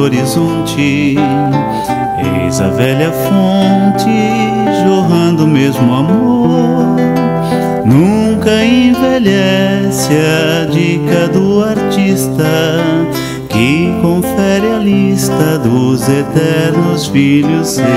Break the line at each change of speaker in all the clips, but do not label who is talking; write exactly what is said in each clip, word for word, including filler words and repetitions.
horizonte. Eis a velha fonte, jorrando o mesmo amor. Nunca envelhece a dica do artista, que confere a lista dos eternos filhos seus.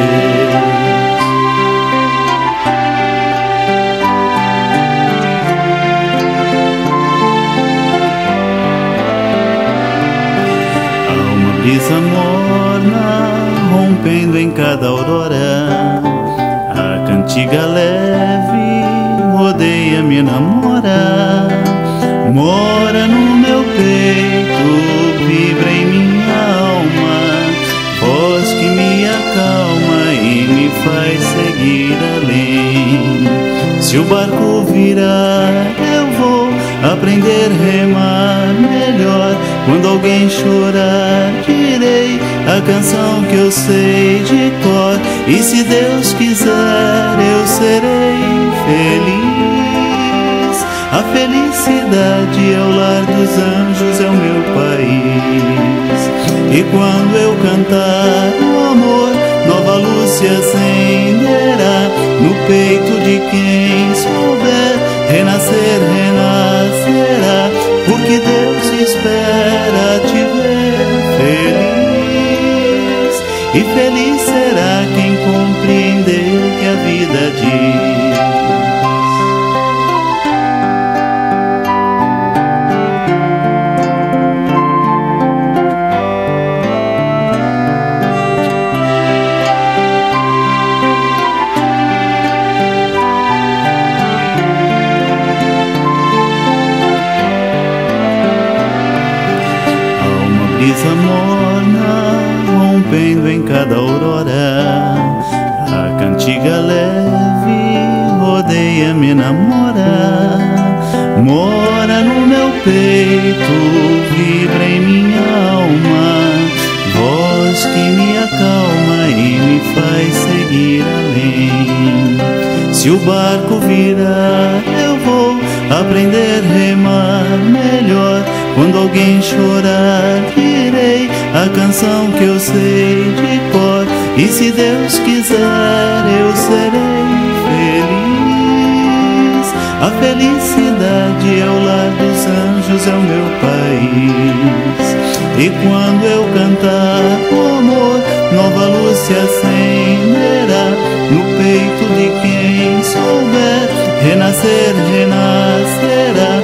Brisa morna, rompendo em cada aurora, a cantiga leve rodeia, me namora. Mora no meu peito, vibra em minha alma, voz que me acalma e me faz seguir além. Se o barco virar, eu vou aprender a remar melhor. Quando alguém chorar, direi a canção que eu sei de cor. E se Deus quiser, eu serei feliz. A felicidade é o lar dos anjos, é o meu país. E quando eu cantar o amor, nova luz se acenderá no peito de quem souber renascer, renascerá. Porque Deus espera te ver feliz, e feliz será quem compreender o que a vida diz. Brisa morna, rompendo em cada aurora, a cantiga leve rodeia, me namora. Mora no meu peito, vibra em minha alma, voz que me acalma e me faz seguir além. Se o barco virar, eu vou aprender a remar melhor. Quando alguém chorar, direi a canção que eu sei de cor. E se Deus quiser, eu serei feliz. A felicidade é o lar dos anjos, é o meu país. E quando eu cantar o amor, nova luz se acenderá no peito de quem souber renascer, renascerá.